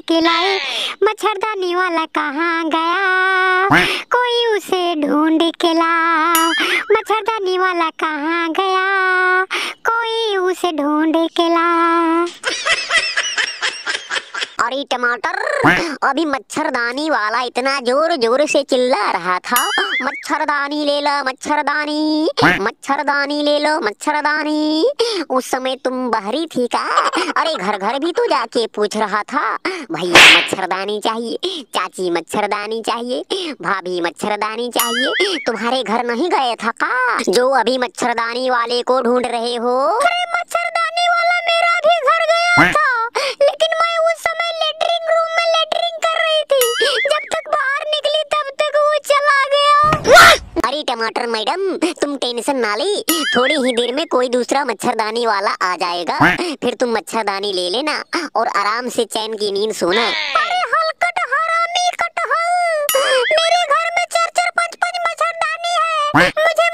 के लाए। मच्छरदानी वाला कहाँ गया, कोई उसे ढूंढ के लाओ। मच्छरदानी वाला कहाँ गया, कोई उसे ढूंढ के लाओ। अरे टमाटर, अभी मच्छरदानी वाला इतना जोर जोर से चिल्ला रहा था, मच्छरदानी ले लो मच्छरदानी, मच्छरदानी ले लो मच्छरदानी। उस समय तुम बाहरी थी का? अरे घर घर भी तो जाके पूछ रहा था, भैया मच्छरदानी चाहिए, चाची मच्छरदानी चाहिए, भाभी मच्छरदानी चाहिए। तुम्हारे घर नहीं गए था का, जो अभी मच्छरदानी वाले को ढूंढ रहे हो? अरे मच्छरदानी वाला मेरा भी घर गया था, लेकिन मैं उस समय लेटरिंग रूम में लेटरिंग कर रही थी। जब तक बाहर निकली तब तक वो चला गया। अरे टमाटर मैडम, तुम टेंशन ना ले, थोड़ी ही देर में कोई दूसरा मच्छरदानी वाला आ जाएगा, फिर तुम मच्छरदानी ले लेना और आराम से चैन की नींद सोना। अरे हलकट हरामी कटहल, मेरे घर में 4-4 5-5 मच्छरदानी है, मुझे